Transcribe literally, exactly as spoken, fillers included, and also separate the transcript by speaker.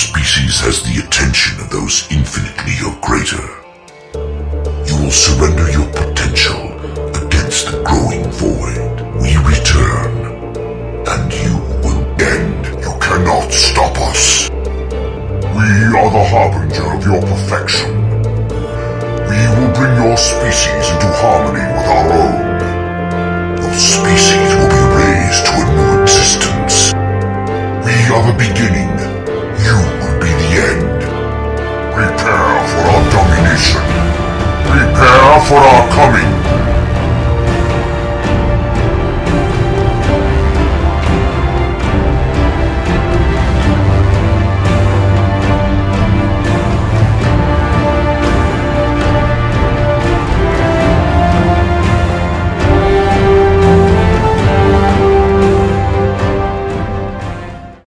Speaker 1: species has the attention of those infinitely or greater. You will surrender your potential against the growing void. We return, and you will end. You cannot stop us. We are the Harbinger of your perfection. We will bring your species into harmony with our own. Your species will be raised to a new existence. We are the beginning. You will be the end. Prepare for our domination. Prepare for our coming.